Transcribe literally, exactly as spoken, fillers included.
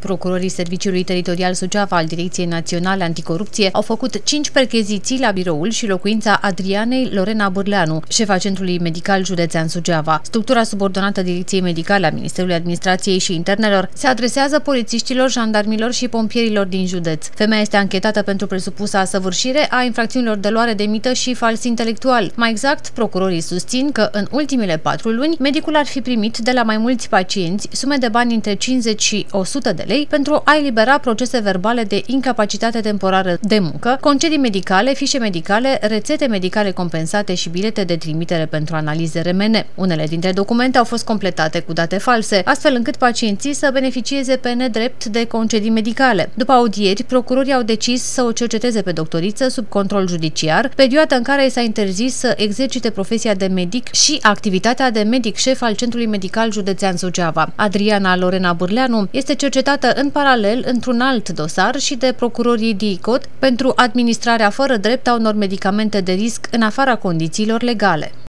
Procurorii Serviciului Teritorial Suceava al Direcției Naționale Anticorupție au făcut cinci percheziții la biroul și locuința Adrianei Lorena Bârleanu, șefa Centrului Medical Județean Suceava. Structura subordonată Direcției Medicale a Ministerului Administrației și Internelor se adresează polițiștilor, jandarmilor și pompierilor din județ. Femeia este anchetată pentru presupusa săvârșire a infracțiunilor de luare de mită și fals intelectual. Mai exact, procurorii susțin că în ultimele patru luni medicul ar fi primit de la mai mulți pacienți sume de bani între cincizeci și o sută de lei pentru a elibera procese verbale de incapacitate temporară de muncă, concedii medicale, fișe medicale, rețete medicale compensate și bilete de trimitere pentru analize R M N. Unele dintre documente au fost completate cu date false, astfel încât pacienții să beneficieze pe nedrept de concedii medicale. După audieri, procurorii au decis să o cerceteze pe doctoriță sub control judiciar, perioada în care i s-a interzis să exercite profesia de medic și activitatea de medic șef al Centrului Medical Județean Suceava. Adriana Lorena Bârleanu este cercetată în paralel într-un alt dosar și de procurorii D I C O T pentru administrarea fără drept a unor medicamente de risc în afara condițiilor legale.